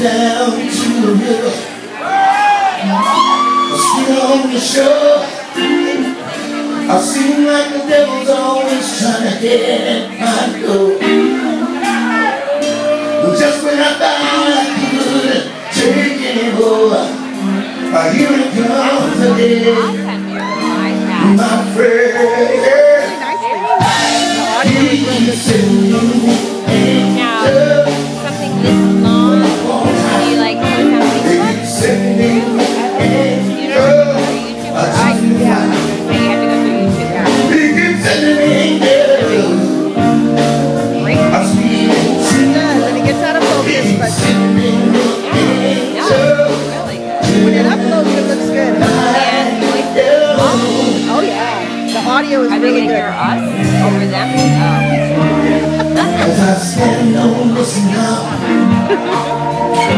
down to the river, still on the shore. I seem like the devil's always trying to get my door. Just when I thought I couldn't take anymore, here it comes again, my friend. He's singing angel. Something this long, do you like post on Facebook? He's singing angel. You don't have to go to YouTube? Yeah. So you have to go to YouTube now. He keeps singing angel. Great. I'm speaking to you. When it gets out of focus, but Really good. when it uploads, it looks good. And voices. Oh yeah, the audio is Are they really going to good. hear us over them? As I stand on this now,